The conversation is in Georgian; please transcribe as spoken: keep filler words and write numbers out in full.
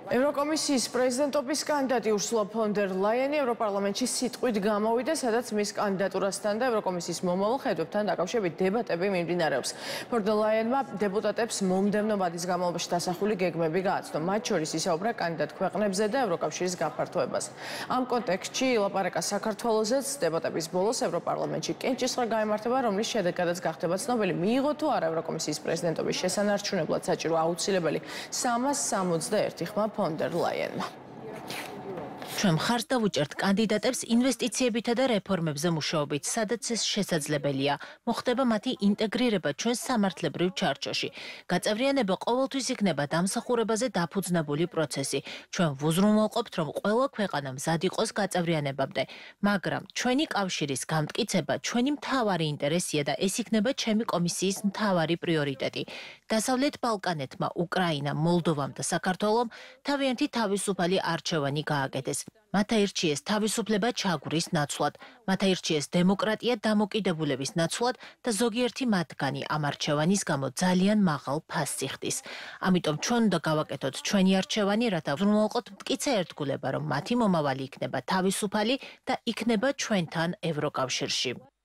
ევროკომისიის პრეზიდენტობის კანდიდატი ურსულა ფონ დერ ლაიენი ევროპარლამენტში სიტყვით გამოვიდა, სადაც მის კანდიდატურასთან და ევროკომისიის მომავალ ხედვებთან დაკავშირებით დებატები მიმდინარეობს. ფონ დერ ლაიენმა დეპუტატებს მომდევნო ვადის განმავლობაში დასახული გეგმები გააცნო. მათ შორის ისაუბრა კანდიდატ ქვეყნებზე და ევროკავშირის გაფართოებაზე. ამ კონტექსტში ილაპარაკა საქართველოსაც. დებატების ბოლოს ევროპარლამენტში კენჭისყრა გაიმართება, რომლის შედეგადაც გახდება ცნობილი, მიიღო თუ არა ევროკომისიის პრეზიდენტობის შესანარჩუნებლად საჭირო აუცილებელი სამას სამოცდაერთი ხმა ფონ დერ ლაიენმა. ჩვენ მხარს დავუჭერთ კანდიდატებს ინვესტიციებითა და რეფორმებზე მუშაობით, სადაც ეს შესაძლებელია. მოხდება მათი ინტეგრირება ჩვენ სამართლებრივ ჩარჩოში. გაწევრიანება ყოველთვის იქნება დამსახურებაზე დაფუძნებული პროცესი. ჩვენ ვუზრუნველყოფთ, რომ ყველა ქვეყანა მზად იყოს გაწევრიანებამდე, მაგრამ ჩვენი კავშირის გამტკიცება ჩვენი მთავარი ინტერესია და ეს იქნება ჩემი კომისიის მთავარი პრიორიტეტი. დასავლეთ ბალკანეთმა, უკრაინამ, მოლდოვამ და საქართველომ თავიანთი თავისუფალი არჩევანი გააკეთეს. მათ აირჩიეს თავისუფლება ჩაგვრის ნაცვლად, მათ აირჩიეს დემოკრატია დამოკიდებულების ნაცვლად და ზოგიერთი მათგანი ამ არჩევანის გამო ძალიან მაღალ ფასს იხდის. ამიტომ ჩვენ უნდა გავაკეთოთ ჩვენი არჩევანი, რათა ვზრუნველყოთ მტკიცე ერთგულება, რომ მათი მომავალი იქნება თავისუფალი და იქნება ჩვენთან ევროკავშირში.